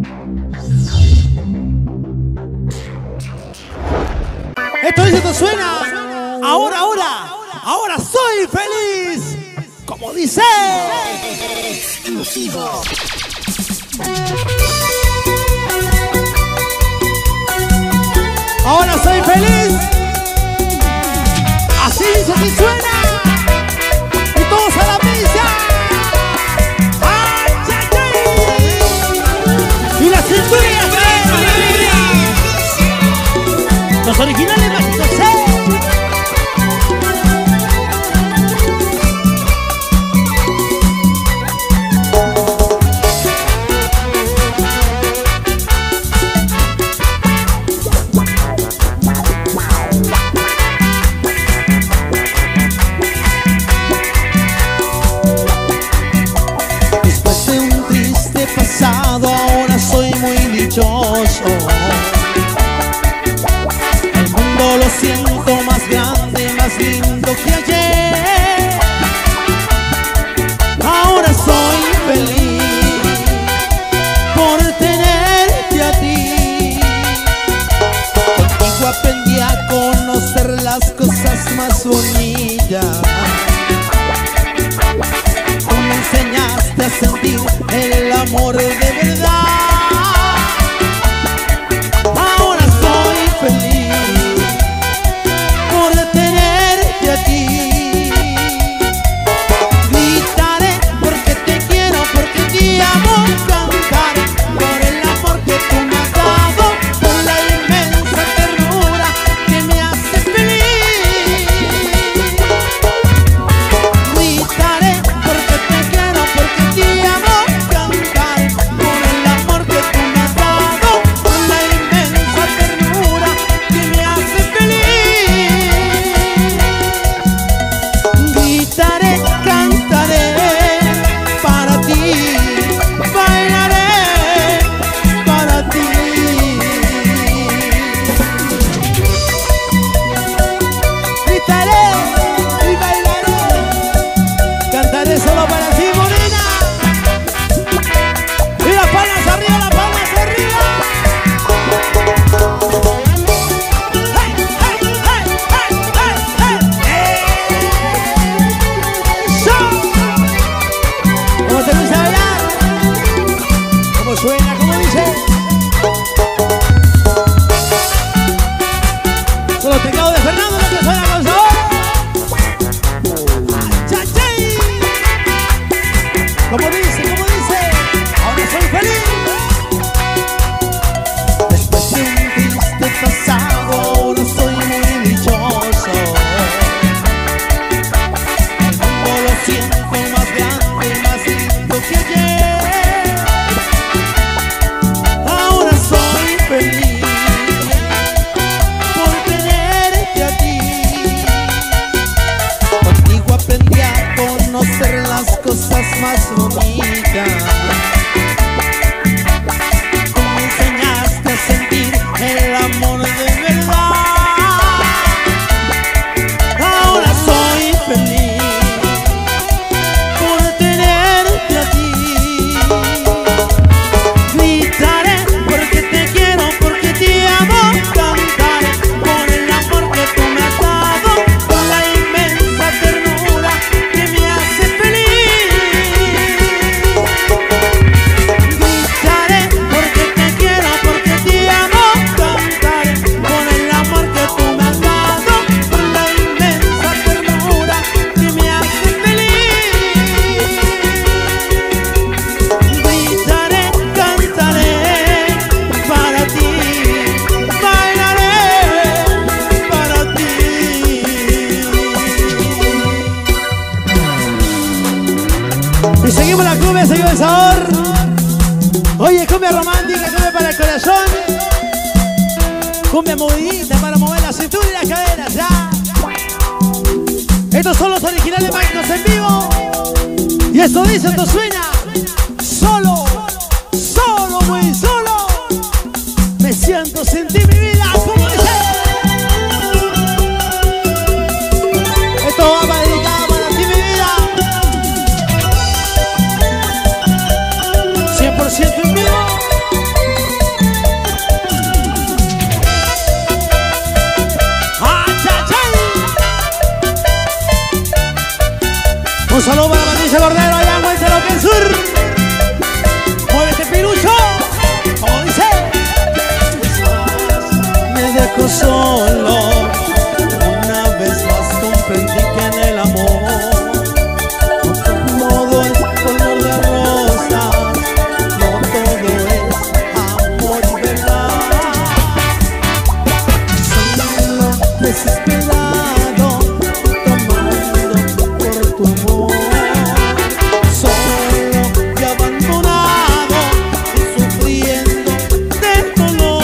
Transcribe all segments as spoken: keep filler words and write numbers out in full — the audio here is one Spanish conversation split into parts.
Esto dice, esto suena. Ahora, ahora, ahora soy feliz. Como dice. Exclusivo. Ahora soy feliz. Así dice que suena. Y todos a la misa. ¡Ay, ay, ay! Y las cinturas. Los originales mágicos, ¿eh? Después de un triste pasado, ahora soy muy dichoso. Lo siento más grande, más lindo que ayer. Ahora soy feliz por tenerte a ti. Contigo aprendí a conocer las cosas más bonitas. Tú me enseñaste a sentir el amor de verdad. Ahora soy feliz más bonitas. Tú me enseñaste a sentir el amor de verdad. Ahora soy feliz por tenerte a ti. Gritaré porque te quiero, porque te amo. Cantaré por el amor que tú me has dado, por la inmensa ternura que me hace feliz. Y seguimos la cumbia, seguimos el sabor. Oye, cumbia romántica, cumbia para el corazón. Cumbia movidita para mover la cintura y las caderas, ya. Estos son los originales mágicos en vivo. Y esto dice, esto suena. Solo, solo, muy solo. Me siento sin ti, mi vida. ¿Cómo dice? Esto va para dedicado para ti, mi vida. cien por ciento en vivo. saludo para Patricia Cordero, allá en Huenca, lo que es sur. Muévete, pirucho, como dice. Me dejo solo, una vez más comprendí que en el amor no todo es color de rosa, no todo es amor y verdad. Solo desesperado, tomando por tu amor, solo y abandonado y sufriendo de dolor.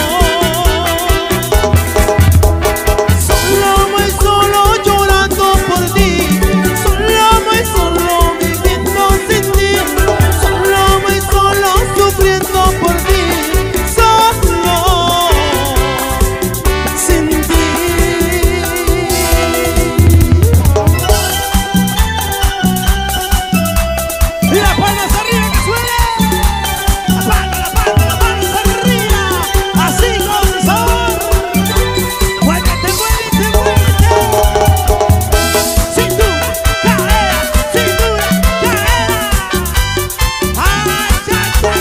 Solo muy solo llorando por ti, solo muy solo viviendo sin ti, solo muy solo sufriendo por ti, solo sin ti. Y las palmas arriba que suene, la palma, la palma, la palma arriba, así con sabor. Muévete, muévete, muévete. Cintura, cadera, cintura, cadera. Ay, ay, ay,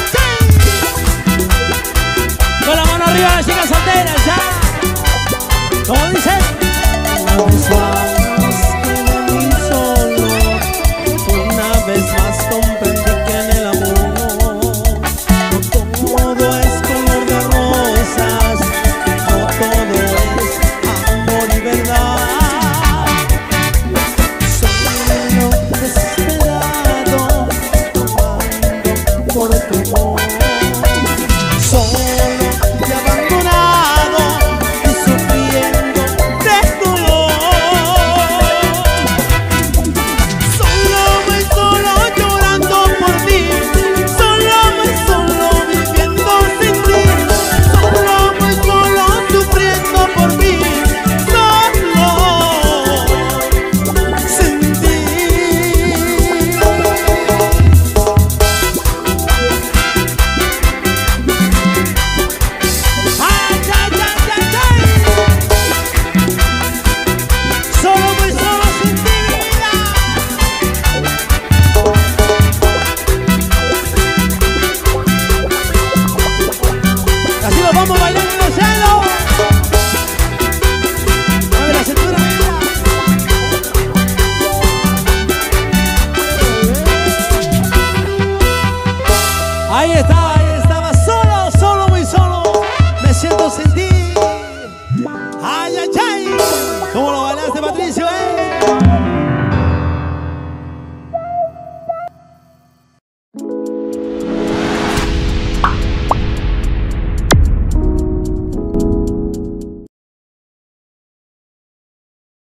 ay. Con la mano arriba las chicas solteras, ya. ¿Cómo dice? Una vez más quedé solo, una vez más comprendí que en el amor no todo es color de rosas, no todo es amor y verdad. Solo desesperado, tomando por tu amor, solo y abandonado y sufriendo de dolor. Solo muy solo llorando por ti, solo muy solo viviendo sin ti, solo muy solo sufriendo por ti, solo sin ti. Ay, ay, ay, ay, ay. Solo muy solo sin ti, mi vida. Así nos vamos bailando en el cielo. Mueve la cintura, mi vida. Ahí está, ahí estaba solo, solo, muy solo. Me siento sin ti. Ay, ay, ay. ¿Cómo lo bailaste, Patricio, eh?